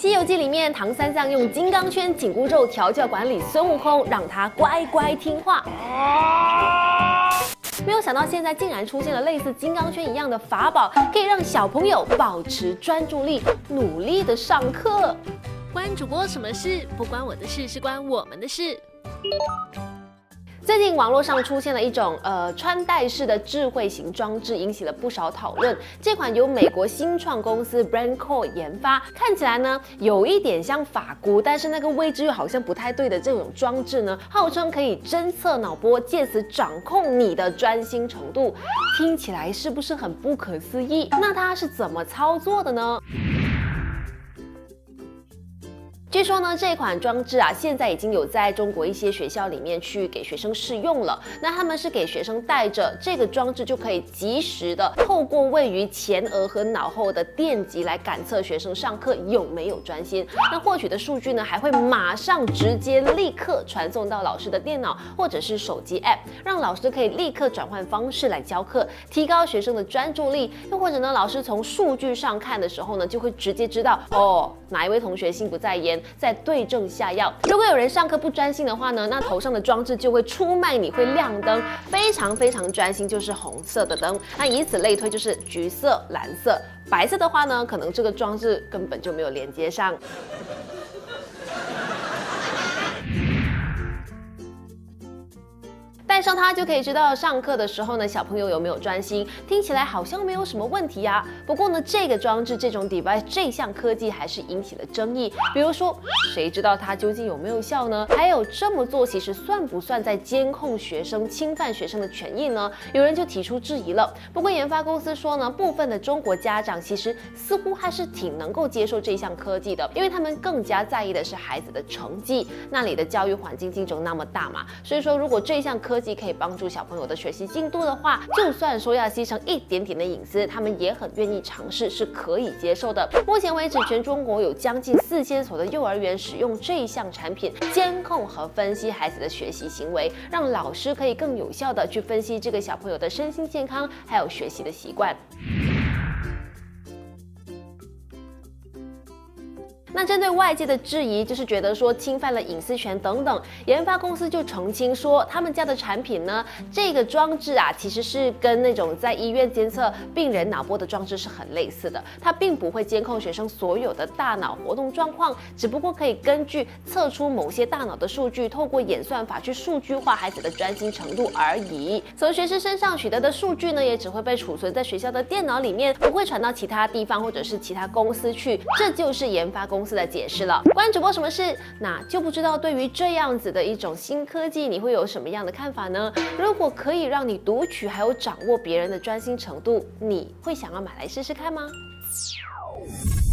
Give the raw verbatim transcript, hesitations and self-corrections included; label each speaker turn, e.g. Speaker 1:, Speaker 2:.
Speaker 1: 西游记》里面，唐三藏用金刚圈紧箍咒调教管理孙悟空，让他乖乖听话。没有想到现在竟然出现了类似金刚圈一样的法宝，可以让小朋友保持专注力，努力的上课。
Speaker 2: 关主播什么事？不关我的事，是关我们的事。
Speaker 1: 最近网络上出现了一种呃穿戴式的智慧型装置，引起了不少讨论。这款由美国新创公司 BrainCore 研发，看起来呢有一点像发箍，但是那个位置又好像不太对的这种装置呢，号称可以侦测脑波，借此掌控你的专心程度。听起来是不是很不可思议？那它是怎么操作的呢？据说呢，这款装置啊，现在已经有在中国一些学校里面去给学生试用了。那他们是给学生带着这个装置，就可以及时的透过位于前额和脑后的电极来感测学生上课有没有专心。那获取的数据呢，还会马上直接立刻传送到老师的电脑或者是手机 App， 让老师可以立刻转换方式来教课，提高学生的专注力。又或者呢，老师从数据上看的时候呢，就会直接知道哦，哪一位同学心不在焉。再对症下药。如果有人上课不专心的话呢，那头上的装置就会出卖你，会亮灯，非常非常专心就是红色的灯。那以此类推，就是橘色、蓝色、白色的话呢，可能这个装置根本就没有连接上。戴上它就可以知道上课的时候呢，小朋友有没有专心。听起来好像没有什么问题呀、啊。不过呢，这个装置这种 device 这项科技还是引起了争议。比如说，谁知道它究竟有没有效呢？还有这么做其实算不算在监控学生、侵犯学生的权益呢？有人就提出质疑了。不过研发公司说呢，部分的中国家长其实似乎还是挺能够接受这项科技的，因为他们更加在意的是孩子的成绩。那里的教育环境竞争那么大嘛，所以说如果这项科技可以帮助小朋友的学习进度的话，就算说要牺牲一点点的隐私，他们也很愿意尝试，是可以接受的。目前为止，全中国有将近四千所的幼儿园使用这一项产品，监控和分析孩子的学习行为，让老师可以更有效的去分析这个小朋友的身心健康，还有学习的习惯。那针对外界的质疑，就是觉得说侵犯了隐私权等等，研发公司就澄清说，他们家的产品呢，这个装置啊，其实是跟那种在医院监测病人脑波的装置是很类似的，它并不会监控学生所有的大脑活动状况，只不过可以根据测出某些大脑的数据，透过演算法去数据化孩子的专心程度而已。从学生身上取得的数据呢，也只会被储存在学校的电脑里面，不会传到其他地方或者是其他公司去，这就是研发公司公司的解释了。关主播什么事？那就不知道对于这样子的一种新科技，你会有什么样的看法呢？如果可以让你读取还有掌握别人的专心程度，你会想要买来试试看吗？